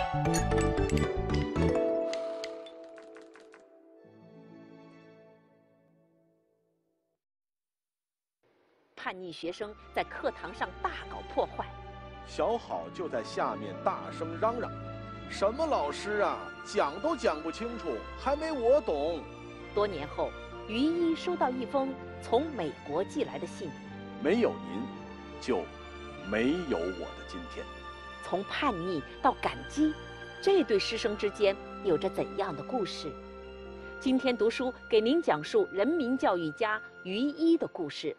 叛逆学生在课堂上大搞破坏， 小好就在下面大声嚷嚷：“什么老师啊，讲都讲不清楚，还没我懂。” 多年后，于一收到一封从美国寄来的信， 没有您，就没有我的今天。 从叛逆到感激，这对师生之间有着怎样的故事？今天读书给您讲述人民教育家于一的故事。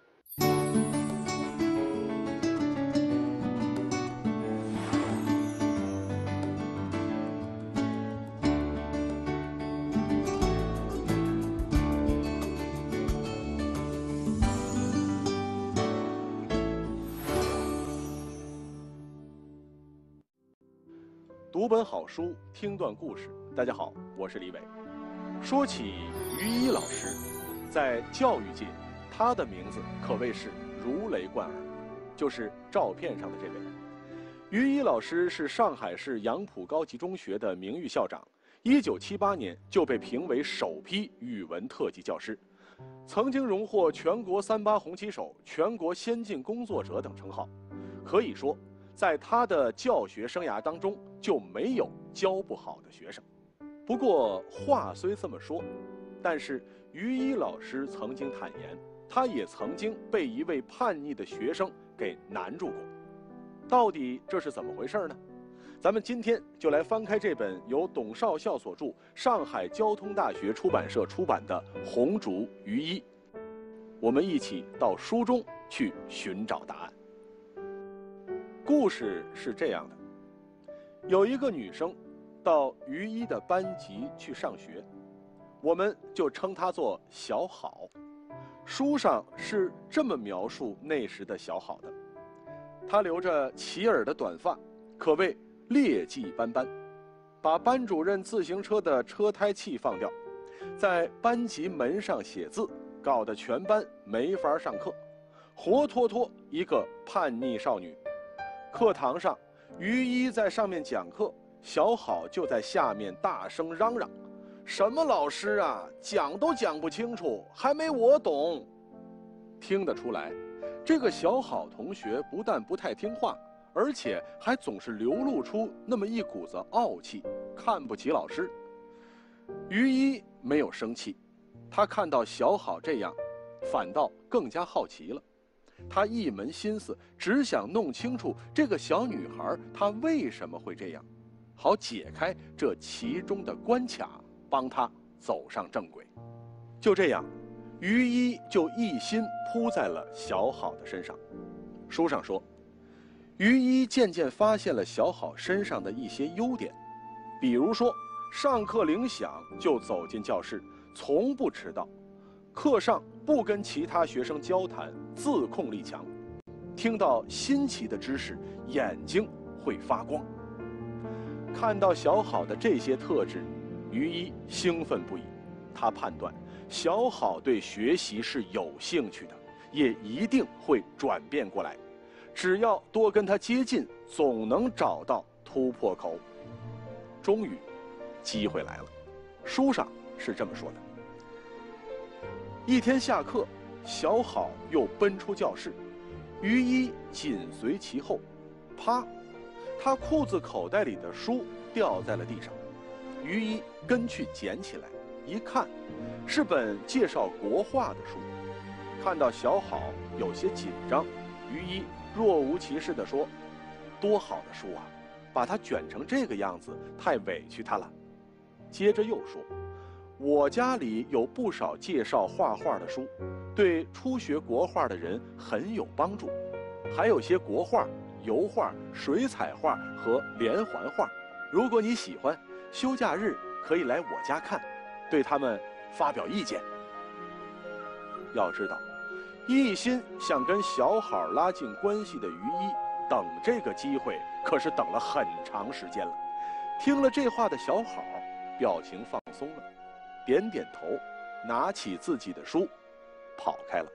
读本好书，听段故事。大家好，我是李伟。说起于一老师，在教育界，他的名字可谓是如雷贯耳，就是照片上的这位。于一老师是上海市杨浦高级中学的名誉校长，1978年就被评为首批语文特级教师，曾经荣获全国38红旗手、全国先进工作者等称号。可以说，在他的教学生涯当中就没有教不好的学生。不过话虽这么说，但是于一老师曾经坦言，他也曾经被一位叛逆的学生给难住过。到底这是怎么回事呢？咱们今天就来翻开这本由董少校所著、上海交通大学出版社出版的《红烛于一》，我们一起到书中去寻找答案。故事是这样的，有一个女生到于一的班级去上学，我们就称她做小好。书上是这么描述那时的小好的：她留着齐耳的短发，可谓劣迹斑斑，把班主任自行车的车胎气放掉，在班级门上写字，搞得全班没法上课，活脱脱一个叛逆少女。课堂上，于一在上面讲课，小好就在下面大声嚷嚷：“什么老师啊，讲都讲不清楚，还没我懂。”听得出来，这个小好同学不但不太听话，而且还总是流露出那么一股子傲气，看不起老师。于一没有生气，他看到小好这样，反倒更加好奇了。他一门心思只想弄清楚这个小女孩她为什么会这样，好解开这其中的关卡，帮她走上正轨。就这样，于一就一心扑在了小好的身上。书上说，于一渐渐发现了小好身上的一些优点，比如说上课铃响就走进教室，从不迟到，课上不跟其他学生交谈，自控力强，听到新奇的知识，眼睛会发光。看到小好的这些特质，于一兴奋不已。他判断小好对学习是有兴趣的，也一定会转变过来，只要多跟他接近，总能找到突破口。终于，机会来了。书上是这么说的：一天下课，小好又奔出教室，于一紧随其后。啪，他裤子口袋里的书掉在了地上，于一跟去捡起来，一看，是本介绍国画的书。看到小好有些紧张，于一若无其事地说：“多好的书啊，把它卷成这个样子，太委屈他了。”接着又说：“我家里有不少介绍画画的书，对初学国画的人很有帮助，还有些国画、油画、水彩画和连环画。如果你喜欢，休假日可以来我家看，对他们发表意见。”要知道，一心想跟小好拉近关系的于一，等这个机会可是等了很长时间了。听了这话的小好，表情放松了，点点头，拿起自己的书，跑开了。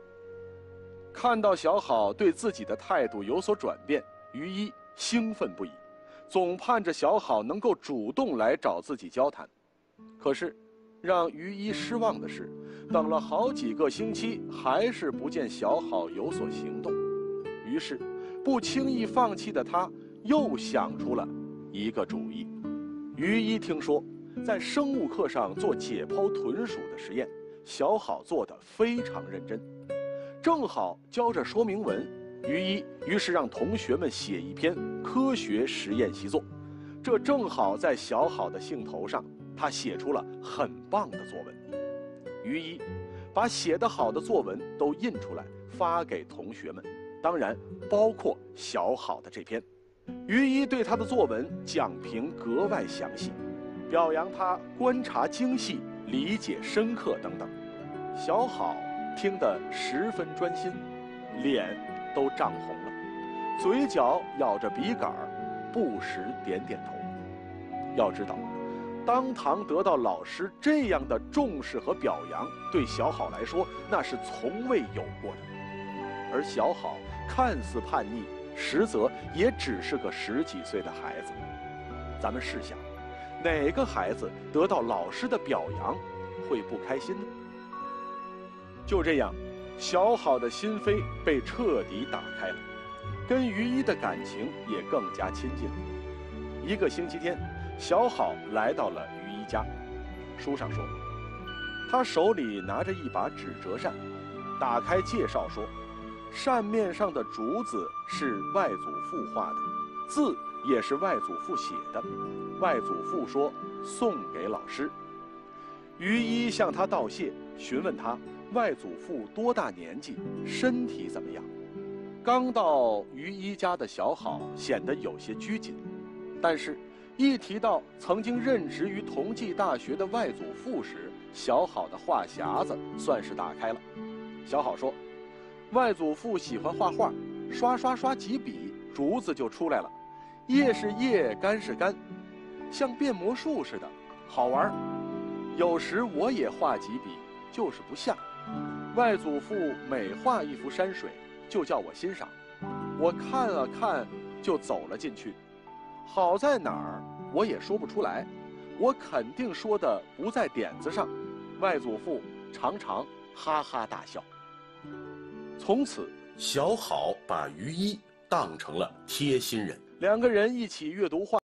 看到小好对自己的态度有所转变，于一兴奋不已， 总盼着小好能够主动来找自己交谈。可是，让于一失望的是，等了好几个星期，还是不见小好有所行动。于是，不轻易放弃的他又想出了一个主意。于一听说，在生物课上做解剖豚鼠的实验，小好做得非常认真，正好交着说明文，于是让同学们写一篇科学实验习作。这正好在小好的兴头上，他写出了很棒的作文。于一把写得好的作文都印出来发给同学们，当然包括小好的这篇。于一对他的作文讲评格外详细，表扬他观察精细、理解深刻等等。小好听得十分专心，脸都涨红了，嘴角咬着笔杆儿，不时点点头。要知道，当堂得到老师这样的重视和表扬，对小好来说那是从未有过的。而小好看似叛逆，实则也只是个10几岁的孩子。咱们试想，哪个孩子得到老师的表扬会不开心呢？就这样，小好的心扉被彻底打开了，跟于一的感情也更加亲近了。一个星期天，小好来到了于一家。书上说，他手里拿着一把纸折扇，打开介绍说，扇面上的竹子是外祖父画的，字也是外祖父写的。外祖父说送给老师。于一向他道谢，询问他外祖父多大年纪，身体怎么样。刚到于一家的小好显得有些拘谨，但是一提到曾经任职于同济大学的外祖父时，小好的话匣子算是打开了。小好说，外祖父喜欢画画，刷刷刷几笔，竹子就出来了，叶是叶，干是干，像变魔术似的，好玩。有时我也画几笔，就是不像。外祖父每画一幅山水，就叫我欣赏，我看了看就走了进去。好在哪儿，我也说不出来，我肯定说的不在点子上。外祖父常常哈哈大笑。从此，小好把于一当成了贴心人，两个人一起阅读画。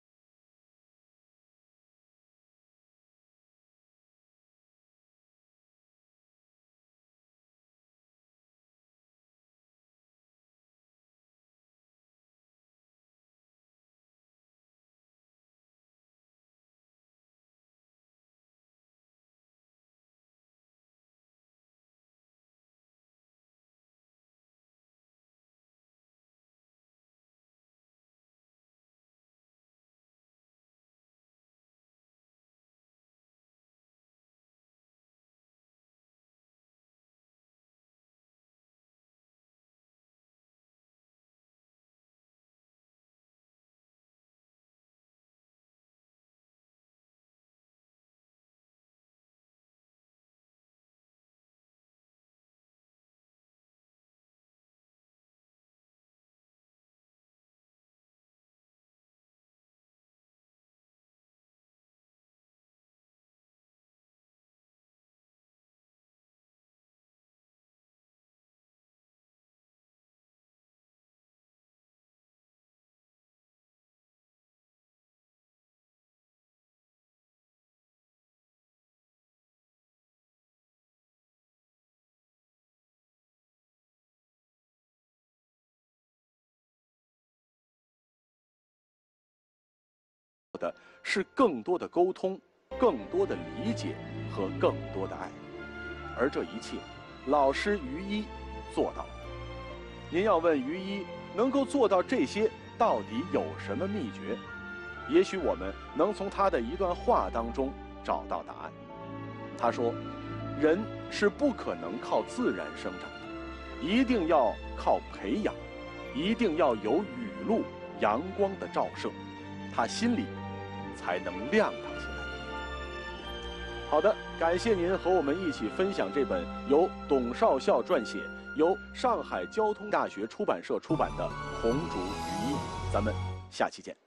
的是更多的沟通，更多的理解和更多的爱，而这一切，老师于一做到了。您要问于一能够做到这些到底有什么秘诀？也许我们能从他的一段话当中找到答案。他说，人是不可能靠自然生长的，一定要靠培养，一定要有雨露阳光的照射，他心里才能亮堂起来。好的，感谢您和我们一起分享这本由董少校撰写，由上海交通大学出版社出版的《红烛余音》，咱们下期见。